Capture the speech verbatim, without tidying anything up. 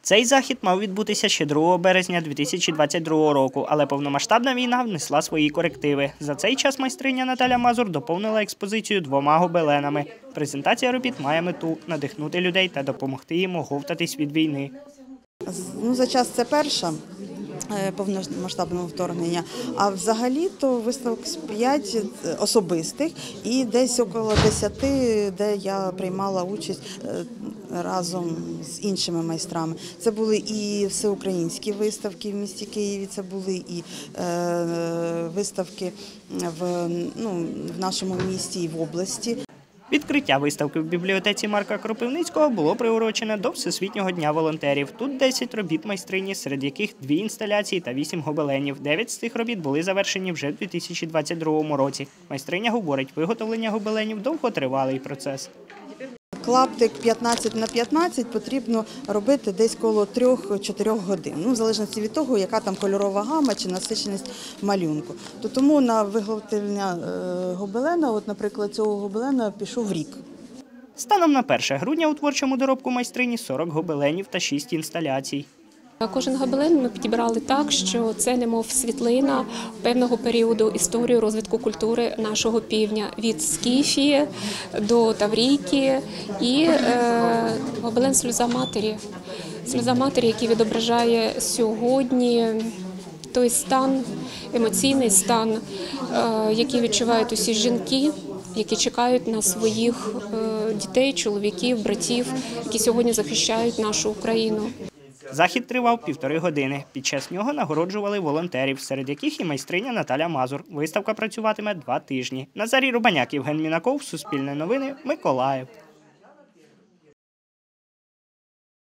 Цей захід мав відбутися ще другого березня дві тисячі двадцять другого року, але повномасштабна війна внесла свої корективи. За цей час майстриня Наталя Мазур доповнила експозицію двома гобеленами. Презентація робіт має мету – надихнути людей та допомогти їм оговтатись від війни. Ну, за час це перша повномасштабного вторгнення, а взагалі-то виставок п'ять особистих і десь около десяти, де я приймала участь разом з іншими майстрами. Це були і всеукраїнські виставки в місті Києві, це були і е, виставки в, ну, в нашому місті і в області. Відкриття виставки в бібліотеці Марка Кропивницького було приурочене до Всесвітнього дня волонтерів. Тут десять робіт майстрині, серед яких дві інсталяції та вісім гобеленів. Дев'ять з цих робіт були завершені вже в дві тисячі двадцять другому році. Майстриня говорить, виготовлення гобеленів – довготривалий процес. Клаптик п'ятнадцять на п'ятнадцять потрібно робити десь коло трьох-чотирьох годин, ну, в залежності від того, яка там кольорова гама чи насиченість малюнку. То тому на виготовлення гобелена, от, наприклад, цього гобелена пішов рік. Станом на перше грудня у творчому доробку майстрині сорок гобеленів та шість інсталяцій. Кожен гобелен ми підібрали так, що це немов світлина певного періоду історії розвитку культури нашого півдня. Від Скіфії до Таврійки і е, гобелен «Сльоза матері». «Сльоза матері», який відображає сьогодні той стан, емоційний стан, е, який відчувають усі жінки, які чекають на своїх е, дітей, чоловіків, братів, які сьогодні захищають нашу Україну. Захід тривав півтори години. Під час нього нагороджували волонтерів, серед яких і майстриня Наталя Мазур. Виставка працюватиме два тижні. Назарій Рубаняк, Євген Мінаков, Суспільне новини, Миколаїв.